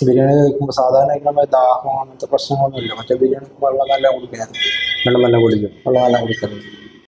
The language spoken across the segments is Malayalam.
ബിരിയാണി കഴിക്കുമ്പോൾ സാധാരണ കഴിക്കുമ്പോൾ ദാഹം അങ്ങനത്തെ പ്രശ്നങ്ങളൊന്നുമില്ല. മറ്റേ ബിരിയാണി വെള്ളം നല്ല കുടിക്കാൻ വെള്ളം നല്ല കുടിക്കും. വെള്ളം നല്ല കുടിക്കുന്നത്.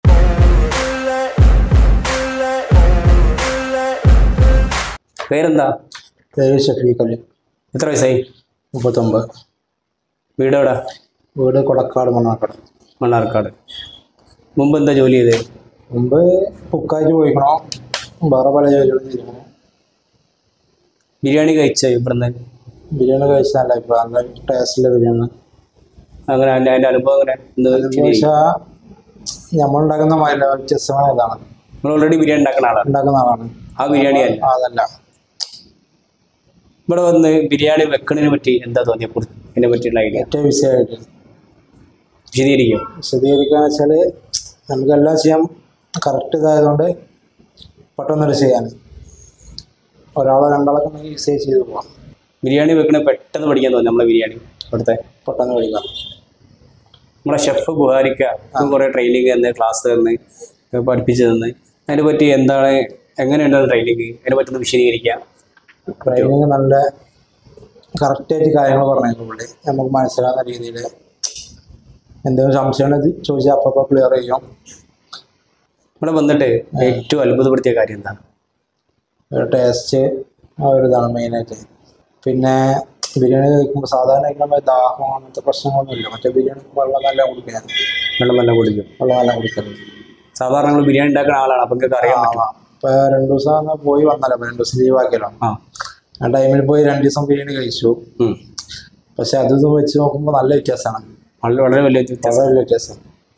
പേരെന്താ? പേര് ഷഫീഖ് അലി. എത്ര വയസ്സായി? 39. വീട് എവിടെ? വീട് കൊടക്കാട്, മണ്ണാർക്കാട്. മണ്ണാർക്കാട്. മുമ്പ് എന്താ ജോലി ചെയ്തത്? മുമ്പ് കുക്കായിട്ട് പോയിക്കണോ, വേറെ പല ജോലികളും ചെയ്യണം. ബിരിയാണി കഴിച്ചോ ഇവിടുന്ന്? ബിരിയാണി കഴിച്ച നല്ല അഭിപ്രായം, നല്ല ടേസ്റ്റിലെ ബിരിയാണി. അങ്ങനെ അതിൻ്റെ അനുഭവം അങ്ങനെ വെച്ചാൽ നമ്മളുണ്ടാക്കുന്ന വ്യത്യസ്തമായ ഇതാണ്. നമ്മൾ ഓൾറെഡി ബിരിയാണി ഉണ്ടാക്കുന്ന ആളാണ്. ആ ബിരിയാണി അല്ല അതല്ല. ഇവിടെ വന്ന് ബിരിയാണി വെക്കണതിനെ പറ്റി എന്താ തോന്നിയ ഇതിനെ പറ്റിയുള്ള ഐഡിയ ഏറ്റവും വിഷയമായിട്ട് വിശദീകരിക്കാന്ന് വെച്ചാൽ നമുക്കെല്ലാം ചെയ്യാൻ കറക്റ്റ് ഇതായതുകൊണ്ട് പെട്ടെന്നൊരു ചെയ്യാൻ ഒരാളോ രണ്ടാളൊക്കെ ഈസിയായി ചെയ്ത് പോവാം. ബിരിയാണി വെക്കണ പെട്ടെന്ന് പഠിക്കാൻ തോന്നി നമ്മളെ ബിരിയാണി ഇവിടുത്തെ പെട്ടെന്ന് പഠിക്കാം. നമ്മളെ ഷെഫ് ബുഹാരിക്ക കുറേ ട്രെയിനിങ് തന്ന്, ക്ലാസ് തന്ന്, പഠിപ്പിച്ച് തന്ന്. അതിനെ പറ്റി എന്താണ്, എങ്ങനെയുണ്ടാവും ട്രെയിനിങ്, അതിനെ പറ്റി ഒന്ന് വിശദീകരിക്കാം. ട്രെയിനിങ് നല്ല കറക്റ്റായിട്ട് കാര്യങ്ങൾ പറഞ്ഞു പുള്ളി, നമുക്ക് മനസ്സിലാകുന്ന രീതിയിൽ. എന്തെങ്കിലും സംശയം ചോദിച്ചാൽ അപ്പോൾ ക്ലിയർ ചെയ്യും. ഇവിടെ വന്നിട്ട് ഏറ്റവും അത്ഭുതപ്പെടുത്തിയ കാര്യം എന്താണ്? ടേസ്റ്റ് ആ ഒരു ഇതാണ് മെയിനായിട്ട്. പിന്നെ ബിരിയാണി കഴിക്കുമ്പോൾ സാധാരണ കഴിക്കുമ്പോൾ ദാഹം അങ്ങനത്തെ പ്രശ്നങ്ങളൊന്നുമില്ല. മറ്റേ ബിരിയാണി വെള്ളം നല്ല കുടിക്കാൻ വെള്ളം നല്ല കുടിക്കുന്നത്. സാധാരണ നമ്മൾ ബിരിയാണി ഉണ്ടാക്കുന്ന ആളാണ്, അപ്പം നിങ്ങൾക്ക് അറിയാം. ഇപ്പോൾ 2 ദിവസം പോയി വന്നല്ലോ, 2 ദിവസം ലീവാക്കിയല്ലോ. ആ ടൈമിൽ പോയി 2 ദിവസം ബിരിയാണി കഴിച്ചു. പക്ഷെ അതൊന്നും വെച്ച് നോക്കുമ്പോൾ നല്ല വ്യത്യാസമാണ്. വളരെ വലിയ വ്യത്യാസം.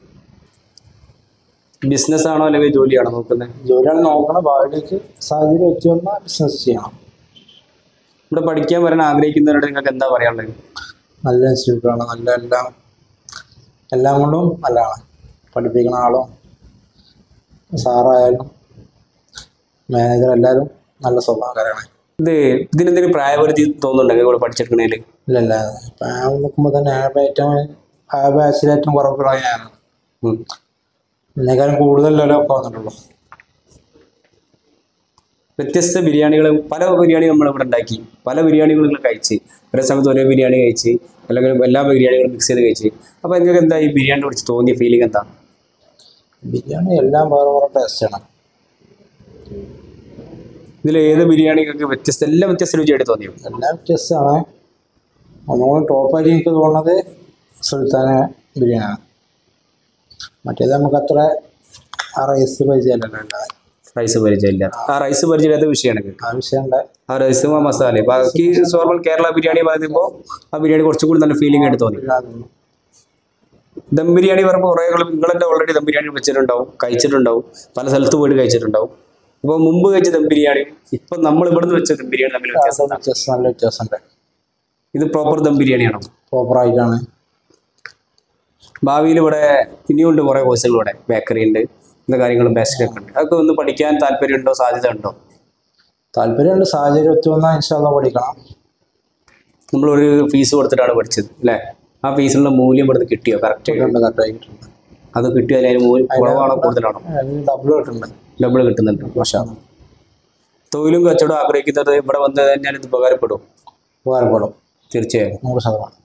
ബിസിനസ് ആണോ അല്ലെങ്കിൽ ജോലിയാണോ നോക്കുന്നത്? ജോലിയാണ് നോക്കണം. ഭാവിയിലേക്ക് സാഹചര്യം വെച്ച് വന്നാൽ ബിസിനസ് ചെയ്യണം. ഇവിടെ പഠിക്കാൻ വരാൻ ആഗ്രഹിക്കുന്നവരോട് നിങ്ങൾക്ക് എന്താ പറയാനുള്ളത്? നല്ല ഇൻസ്റ്റിറ്റ്യൂട്ടാണ്, നല്ല എല്ലാം കൊണ്ടും നല്ലതാണ്. പഠിപ്പിക്കുന്ന ആളും സാറായാലും മാനേജർ എല്ലാവരും നല്ല സ്വഭാവക്കാരാണ്. ഇതിനെന്തെങ്കിലും പ്രായപരിധി തോന്നുന്നുണ്ടെങ്കിൽ ഇവിടെ പഠിച്ചെടുക്കണേല്? ഇല്ല. പ്രായം നോക്കുമ്പോൾ തന്നെ ബാച്ചിലേറ്റവും കുറവുകളാണ് ഞാൻ. എന്നെക്കാളും കൂടുതലല്ലോ ഒക്കെ വന്നിട്ടുള്ളൂ. വ്യത്യസ്ത ബിരിയാണികൾ, പല ബിരിയാണി നമ്മളിവിടെ ഉണ്ടാക്കി, പല ബിരിയാണികൾ കഴിച്ച്, ഒരേ സമയത്ത് ഒരേ ബിരിയാണി കഴിച്ച്, അല്ലെങ്കിൽ എല്ലാ ബിരിയാണികളും മിക്സ് ചെയ്ത് കഴിച്ച്. അപ്പോൾ നിങ്ങൾക്ക് എന്താ ഈ ബിരിയാണി കുറിച്ച് തോന്നിയ ഫീലിംഗ് എന്താ? ബിരിയാണി എല്ലാം വേറെ ടേസ്റ്റാണ്. ഇതിൽ ഏത് ബിരിയാണിക്കൊക്കെ എല്ലാം വ്യത്യസ്ത രുചിയായിട്ട് തോന്നിയോ? എല്ലാം വ്യത്യസ്തമാണ്. ഒന്നുകൂടി ടോപ്പായിട്ട് എനിക്ക് തോന്നുന്നത് സുൽത്താന ബിരിയാണിയാണ്. മറ്റേത് നമുക്ക് അത്ര റൈസ് പരിചയമില്ലല്ലോ. റൈസ് പരിചയമില്ല. ആ റൈസ് പരിചയമില്ലാത്ത വിഷയമാണ്. ആ റൈസ് മസാല. ബാക്കി നോർമൽ കേരള ബിരിയാണി പറയുമ്പോൾ ആ ബിരിയാണി കുറച്ചും കൂടി നല്ല ഫീലിംഗ് ആയിട്ട് തോന്നി. ദം ബിരിയാണി പറയുമ്പോൾ കുറേ നിങ്ങളെന്നെ ഓൾറെഡി ദം ബിരിയാണി വെച്ചിട്ടുണ്ടാവും, കഴിച്ചിട്ടുണ്ടാവും, പല സ്ഥലത്ത് പോയിട്ട് കഴിച്ചിട്ടുണ്ടാവും. ഇപ്പോൾ മുമ്പ് കഴിച്ച ദം ബിരിയാണിയും ഇപ്പം നമ്മൾ ഇവിടുന്ന് വെച്ച ദം ബിരിയാണി തമ്മിൽ നല്ല വ്യത്യാസമുണ്ട്. ഇത് പ്രോപ്പർ ദം ബിരിയാണിയാണോ? പ്രോപ്പറായിട്ടാണ്. ഭാവിയിൽ ഇവിടെ ഇനിയുണ്ട് കുറേ കോഴ്സുകൾ, ഇവിടെ ബേക്കറി ഉണ്ട്, ഇന്ന കാര്യങ്ങളും ബേസിലൊക്കെ ഉണ്ട്. അതൊക്കെ ഒന്ന് പഠിക്കാൻ താല്പര്യമുണ്ടോ, സാധ്യത ഉണ്ടോ? താല്പര്യമുണ്ട്. സാഹചര്യം ഒത്തു വന്നാൽ ഇൻഷാല്ലാ പഠിക്കണം. നമ്മളൊരു ഫീസ് കൊടുത്തിട്ടാണ് പഠിച്ചത് അല്ലേ? ആ ഫീസിനുള്ള മൂല്യം ഇവിടുന്ന് കിട്ടിയോ? കറക്റ്റായിട്ടുണ്ട്. അത് കിട്ടിയാൽ അതിന് മൂല്യം കുറവാണോ കൂടുതലാണോ? ഡബിൾ കിട്ടുന്നുണ്ട്. പക്ഷേ തൊഴിലും കച്ചവടം ആഗ്രഹിക്കുന്നത് ഇവിടെ വന്ന് കഴിഞ്ഞാൽ ഇത് ഉപകാരപ്പെടും. തീർച്ചയായും 100%.